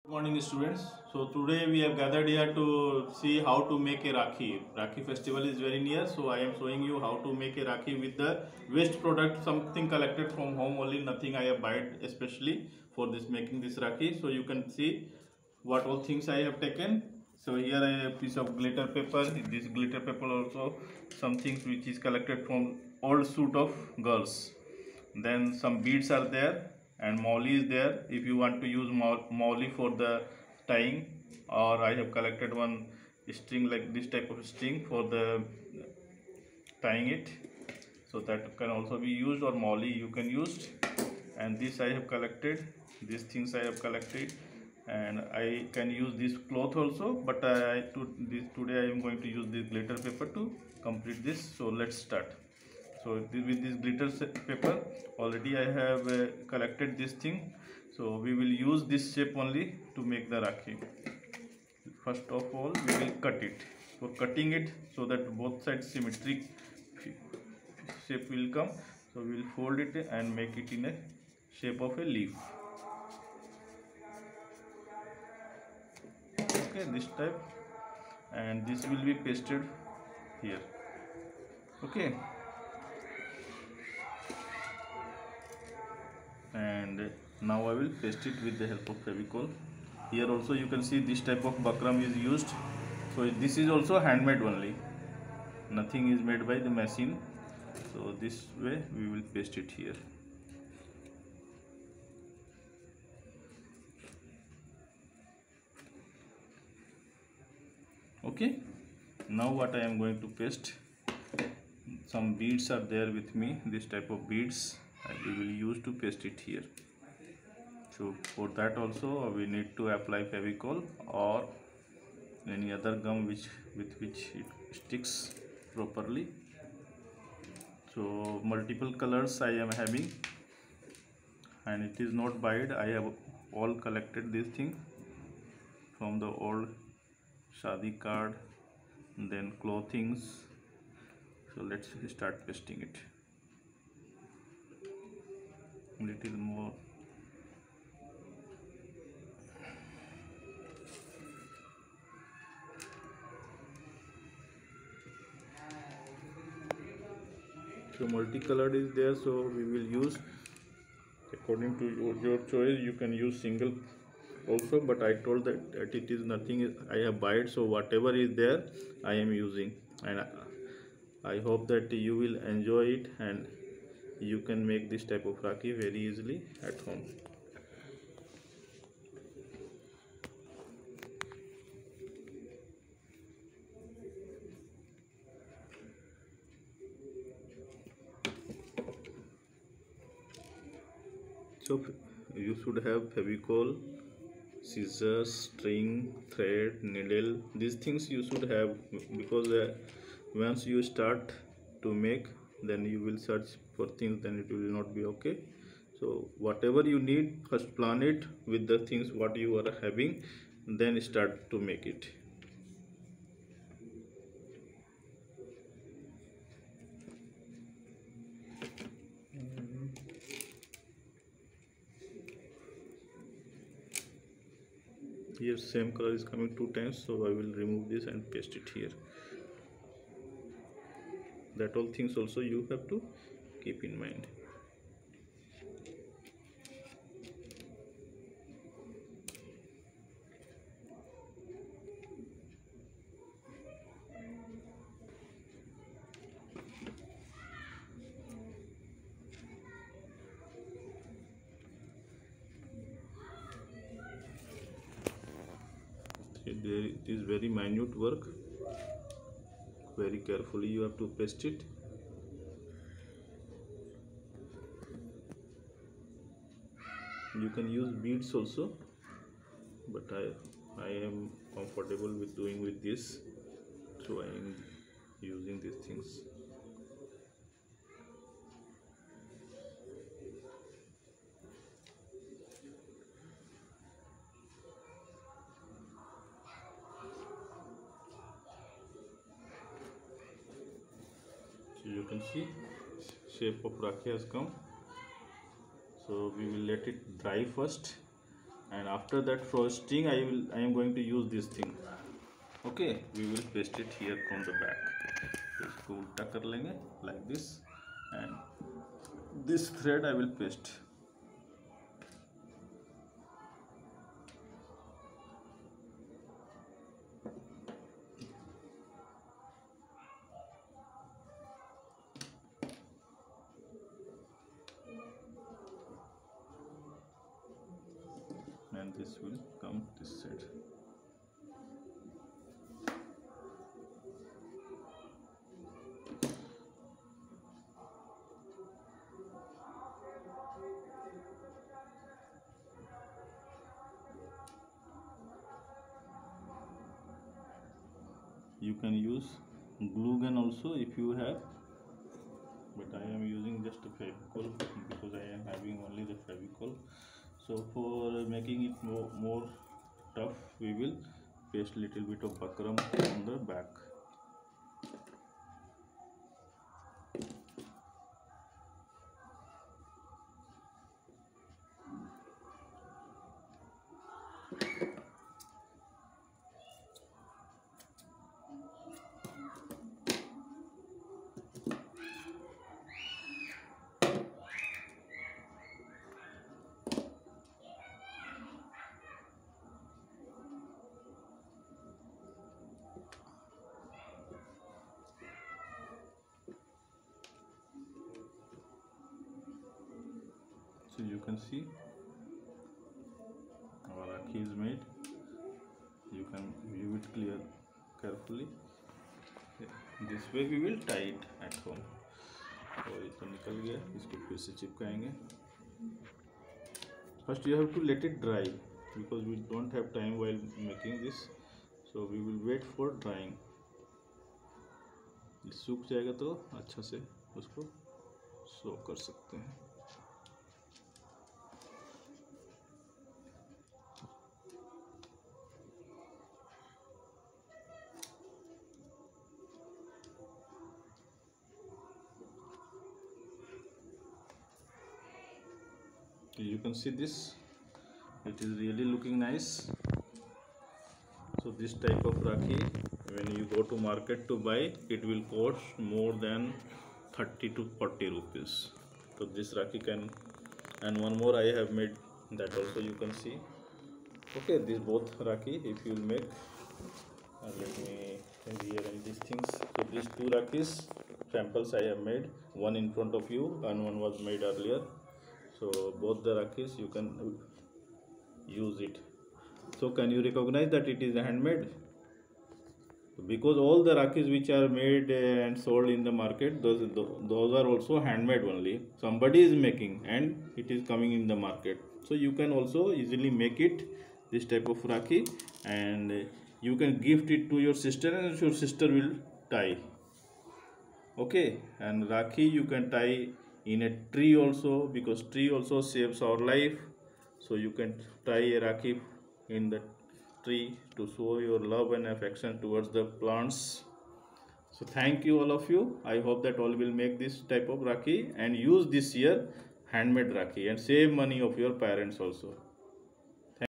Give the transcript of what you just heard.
Good morning, students. So today we have gathered here to see how to make a Rakhi. Rakhi festival is very near, so I am showing you how to make a Rakhi with the waste product, something collected from home only, nothing I have bought especially for this making this Rakhi. So you can see what all things I have taken. So here I have a piece of glitter paper. This glitter paper also some things which is collected from old suit of girls. Then some beads are there and molly is there if you want to use molly for the tying, or I have collected one string like this type of string for the tying it, so that can also be used, or molly you can use. And this I have collected, these things I have collected, and I can use this cloth also, but today I am going to use this glitter paper to complete this. So let's start. So with this glitter paper already I have collected this thing, so we will use this shape only to make the Rakhi. First of all we will cut it. For cutting it, so that both sides symmetric shape will come, so we will fold it and make it in a shape of a leaf. Okay, this type, and this will be pasted here. Okay, and now I will paste it with the help of Fevicol. Here also you can see this type of buckram is used, so this is also handmade only, nothing is made by the machine. So this way we will paste it here. Okay, now what I am going to paste, some beads are there with me, this type of beads we will use to paste it here. So for that also we need to apply Fevicol or any other gum with which it sticks properly. So multiple colors I am having, and it is not buyed, I have all collected this thing from the old shadi card, then clothings. So let's start pasting it little more. So multicolored is there, so we will use according to your choice. You can use single also, but I told that it is nothing I have bought, so whatever is there I am using, and I hope that you will enjoy it and you can make this type of Rakhi very easily at home. So you should have Fevicol, scissors, string, thread, needle. These things you should have, because once you start to make, then you will search for things, then it will not be okay. So whatever you need, first plan it with the things what you are having, then start to make it. Here same color is coming two times, so I will remove this and paste it here. That all things also you have to keep in mind. It is very minute work, very carefully you have to paste it. You can use beads also, but I am comfortable with doing with this, so I am using these things. So you can see shape of Rakhi has come. So we will let it dry first, and after that frosting I am going to use this thing. Okay, we will paste it here from the back. इसको उल्टा कर लेंगे like this, and this thread I will paste. And this will come this side. You can use glue gun also if you have, but I am using just a Fevicol because I am having only the Fevicol. So for making it more tough, we will paste little bit of buckram on the back. So you can see our rakhi is made. You can view it carefully. This way we will tie it at home. तो ये तो निकल गया, इसको फिर से चिपकाएंगे. First you have to let it dry because we don't have time while making this, so we will wait for drying. सूख जाएगा तो अच्छा से उसको सो कर सकते हैं. You can see this, it is really looking nice. So this type of rakhi, when you go to market to buy, it will cost more than 30 to 40 rupees. So this rakhi can, and one more I have made, that also you can see. Okay, these both rakhi if you will make, let me rearrange these things. So these two rakhis samples I have made, one in front of you and one was made earlier. So both the rakhis you can use it. So can you recognize that it is handmade? Because all the rakhis which are made and sold in the market, those are also handmade only. Somebody is making and it is coming in the market. So you can also easily make it, this type of rakhi, and you can gift it to your sister and your sister will tie. Okay, and rakhi you can tie in a tree also, because tree also saves our life. So you can tie a rakhi in the tree to show your love and affection towards the plants. So thank you all of you. I hope that all will make this type of rakhi and use this year handmade rakhi and save money of your parents also.